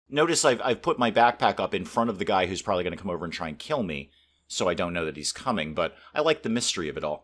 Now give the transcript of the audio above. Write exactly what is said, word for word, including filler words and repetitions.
Notice I've, I've put my backpack up in front of the guy who's probably going to come over and try and kill me, so I don't know that he's coming, but I like the mystery of it all.